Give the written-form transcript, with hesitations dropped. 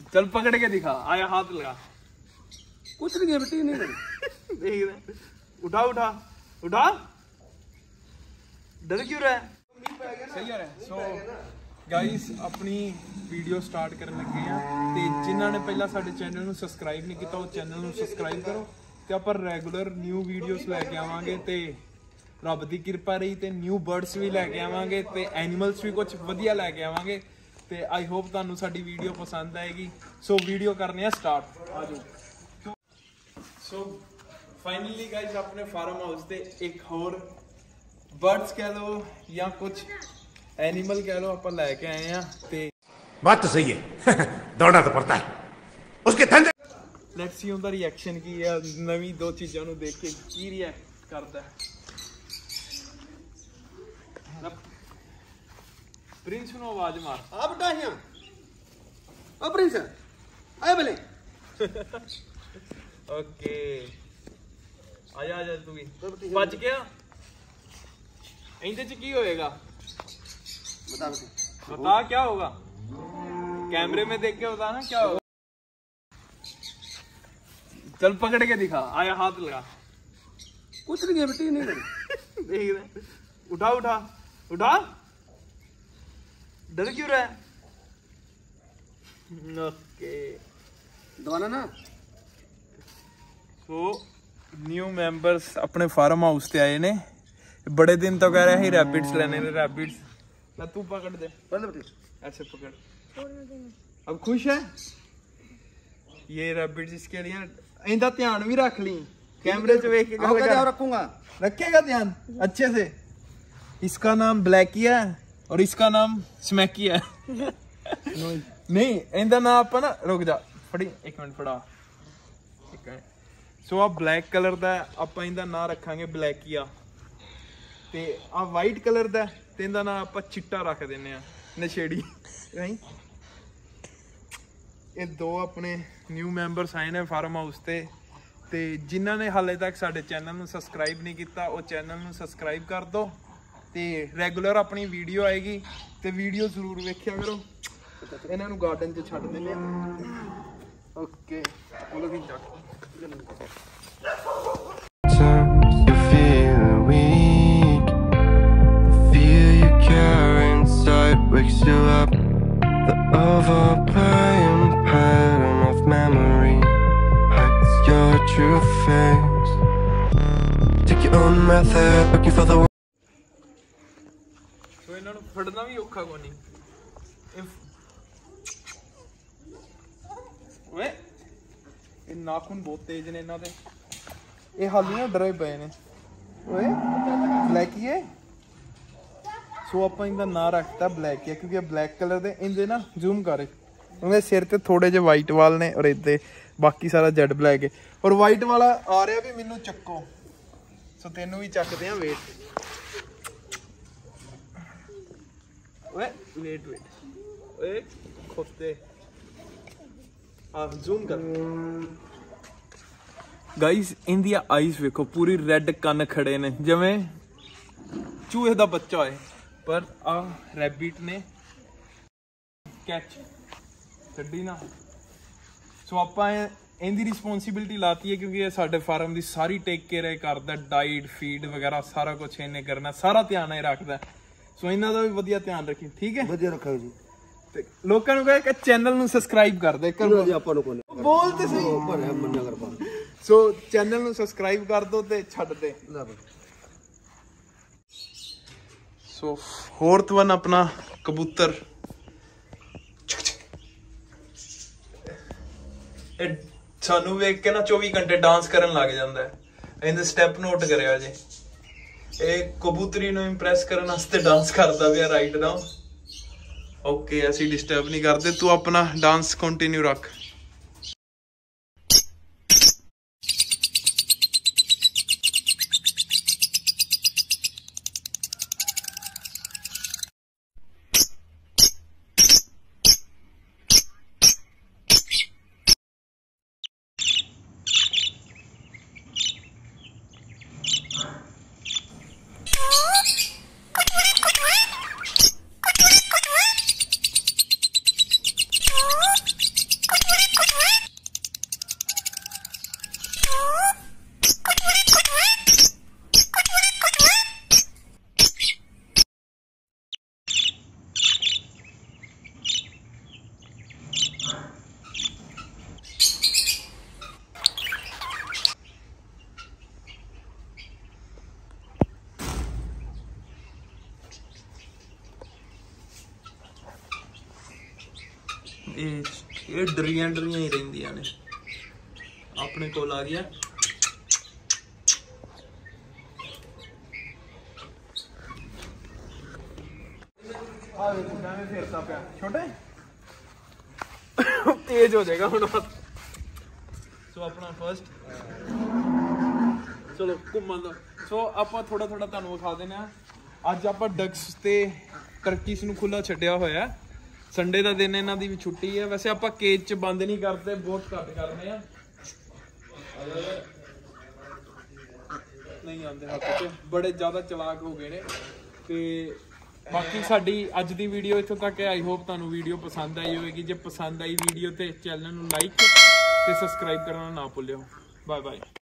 चल पकड़ के दिखा, आया हाथ लगा। कुछ नहीं है बेटी, नहीं देख रहे, उठा उठा उठा, डर क्यों रहा है? सही है। सो गाइस अपनी वीडियो स्टार्ट करने लगे हैं ते जिन्हां ने पहला साडे चैनल ਨੂੰ ਸਬਸਕ੍ਰਾਈਬ नहीं ਕੀਤਾ ਉਹ ਚੈਨਲ ਨੂੰ ਸਬਸਕ੍ਰਾਈਬ ਕਰੋ ਤੇ ਆਪਾਂ ਰੈਗੂਲਰ ਨਿਊ ਵੀਡੀਓਜ਼ ਲੈ ਕੇ ਆਵਾਂਗੇ ਤੇ ਰੱਬ ਦੀ ਕਿਰਪਾ ਰਹੀ ਤੇ ਨਿਊ ਬਰਡਸ ਵੀ ਲੈ ਕੇ ਆਵਾਂਗੇ ਤੇ ਐਨੀਮਲਸ ਵੀ ਕੁਝ ਵਧੀਆ ਲੈ ਕੇ ਆਵਾਂਗੇ ਤੇ ਆਈ ਹੋਪ ਤੁਹਾਨੂੰ ਸਾਡੀ ਵੀਡੀਓ ਪਸੰਦ ਆਏਗੀ। ਸੋ ਵੀਡੀਓ ਕਰਨੇ ਆ ਸਟਾਰਟ, ਆਜੋ। ਸੋ फाइनली गाइस अपने फार्म हाउस से एक और बर्ड्स कह लो या कुछ एनिमल कह लो आप लैके आए हैं ते बात तो सही है दौड़ना तो पड़ता है उसके धंधे। लेट्स सी उनका रिएक्शन की है नवी दो चीज़ों को देख के की रिएक्ट करता है। प्रिंस ਨੂੰ आवाज मार आ बेटा यहाँ ओ प्रिंस आए भले ओके आजा आजा तू भी बच गया। इंदे च की होएगा बता बता क्या होगा, कैमरे में देख के बता ना क्या होगा। चल पकड़ के दिखा, आया हाथ लगा। कुछ नहीं है बेटी, नहीं देख रहे, उठा उठा उठा, डर क्यों रहा है? ओके दबाना ना। सो न्यू मैंबर्स अपने फार्म हाउस से आए ने, बड़े दिन तो कह रहे हैं रैबिट्स लेने ने। रैबिट्स ना तू पकड़ दे, ऐसे पकड़। अब खुश है ये रैबिट्स, इसके लिए इनका ध्यान भी रख ली, कैमरे से देख के रखूंगा। रखेगा ध्यान अच्छे से। इसका नाम ब्लैकी है और इसका नाम स्मैकी है। नहीं इनका नाम आप ना, रुक जा फड़ी एक मिनट फड़ा एक minute. So uh black colour का आप इनका नाम रखांगे ब्लैकिया ते आ वाइट कलर का ते इनका नाम आप चिट्टा रख देने आ नशेड़ी। नहीं ये दो अपने न्यू मैंबर्स आए ने फार्म हाउस ते जिन्हों ने हाले तक साडे चैनल ਨੂੰ सब्सक्राइब नहीं किया वो चैनल ਨੂੰ सब्सक्राइब कर दो ते रेगुलर अपनी वीडियो आएगी ते वीडियो जरूर वेख्या करो। इन्हां ਨੂੰ गार्डन 'ਚ छੱਡ ਦਿੰਦੇ आ। ओके बोलो भी जा You feel weak, feel your care inside wakes you up. The overplaying pattern of memory hides your true face. Take your own method, looking for the ਸੋ ਇਹਨਾਂ ਨੂੰ ਫੜਨਾ ਵੀ ਔਖਾ ਕੋਈ ਨਹੀਂ। ਓਏ ਇਹ ਨਾਖੂਨ ਬਹੁਤ ਤੇਜ਼ ਨੇ ਇਹਨਾਂ ਦੇ, ਇਹ ਹਾਲੀ ਨਾ ਡਰੇ ਪਏ ਨੇ। ਓਏ ਬਲੈਕੀਏ। ਸੋ ਆਪਾਂ ਇਹਦਾ ਨਾਂ ਰੱਖਤਾ ਬਲੈਕੀਆ ਕਿਉਂਕਿ ਇਹ ਬਲੈਕ ਕਲਰ ਦੇ ਇਹਦੇ ਨਾ ਜ਼ੂਮ ਕਰ ਉਹਦੇ ਸਿਰ ਤੇ ਥੋੜੇ ਜਿਹੇ ਵਾਈਟ ਵਾਲ ਨੇ ਔਰ ਇੱਥੇ ਬਾਕੀ ਸਾਰਾ ਜੈਡ ਬਲੈਕ ਹੈ। ਔਰ ਵਾਈਟ ਵਾਲਾ ਆ ਰਿਹਾ ਵੀ ਮੈਨੂੰ ਚੱਕੋ, ਸੋ ਤੈਨੂੰ ਵੀ ਚੱਕਦੇ ਆ। ਵੇਟ ਓਏ ਵੇਟ ਓਏ ਖੋਤੇ ਜ਼ੂਮ ਕਰ। गाइस इनकी आईज वेखो पूरी रेड कन खड़े ने जिवें चूहे का बच्चा है, पर आ रैबिट ने कैच छड्डी ना। सो आपां इनकी रिस्पोंसिबिलिटी लाती है क्योंकि ये साडे फार्म की सारी टेक केयर करदा, डाइट फीड वगैरह सारा कुछ इन्हें करना, सारा ध्यान रखता। सो इन्हां दा भी वधिया ध्यान रखी, ठीक है? वधिया रखा जी। लोगों को कहे कि चैनल ਨੂੰ सब्सक्राइब कर दे कर बोल ते सही पर है मन्ना कर पा। सो चैनल ਨੂੰ सब्सक्राइब कर दो ते छੱਡ दे। सो फोर्थ वन अपना कबूतर सानू वेख के ना 24 घंटे डांस करन लग जांदा है। इनदे स्टेप नोट करिया जे, ए कबूतरी ਨੂੰ इंप्रेस करन वास्ते डांस करदा पिया राइट नाउ। ओके ऐसी डिस्टर्ब नहीं करते, तू अपना डांस कंटिन्यू रख। ਇਹ ਡਰੀਆਂ ਹੀ ਰਹਿੰਦੀਆਂ ਨੇ। ਆਪਣੇ ਕੋਲ ਆ ਗਿਆ ਆ ਵੇਖੋ ਕਿਵੇਂ ਫੇਰਦਾ ਪਿਆ ਛੋਟੇ ਤੇਜ਼ ਹੋ ਜਾਏਗਾ ਹੁਣ। ਸੋ ਆਪਣਾ ਫਰਸਟ ਚਲੋ ਘੁੰਮਣ ਦਾ। ਸੋ ਆਪਾਂ ਥੋੜਾ ਤੁਹਾਨੂੰ ਵਿਖਾ ਦਿੰਦੇ ਆ। ਅੱਜ ਆਪਾਂ ਡਕਸ ਤੇ ਟਰਕੀਸ ਨੂੰ ਖੁੱਲਾ ਛੱਡਿਆ ਹੋਇਆ। ਸੰਡੇ ਦਾ ਦਿਨ ਇਹਨਾਂ ਦੀ ਵੀ ਛੁੱਟੀ ਹੈ। ਵੈਸੇ ਆਪਾਂ ਕੇਜ 'ਚ ਬੰਦ ਨਹੀਂ ਕਰਦੇ, ਬਹੁਤ ਘੱਟ ਕਰਦੇ ਆ। ਨਹੀਂ ਆਉਂਦੇ ਹੱਥ 'ਚ, ਬੜੇ ਜ਼ਿਆਦਾ ਚਲਾਕ ਹੋ ਗਏ ਨੇ। ਤੇ ਬਾਕੀ ਸਾਡੀ ਅੱਜ ਦੀ ਵੀਡੀਓ ਇੱਥੋਂ ਤੱਕ ਹੈ। ਆਈ ਹੋਪ ਤੁਹਾਨੂੰ ਵੀਡੀਓ ਪਸੰਦ ਆਈ ਹੋਵੇਗੀ। ਜੇ ਪਸੰਦ ਆਈ ਵੀਡੀਓ ਤੇ ਚੈਨਲ ਨੂੰ ਲਾਈਕ ਤੇ ਸਬਸਕ੍ਰਾਈਬ ਕਰਨਾ ਨਾ ਭੁੱਲਿਓ। Bye bye.